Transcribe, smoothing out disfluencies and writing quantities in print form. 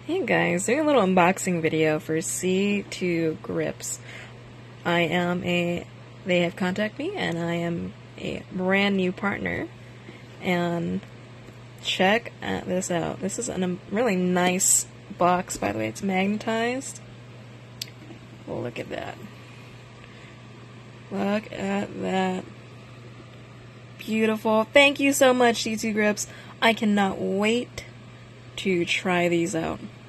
Hey guys, doing a little unboxing video for C2 Grips. They have contacted me and I am a brand new partner. And check this out. This is a really nice box, by the way. It's magnetized. Well, look at that. Look at that. Beautiful. Thank you so much, C2 Grips. I cannot wait to try these out.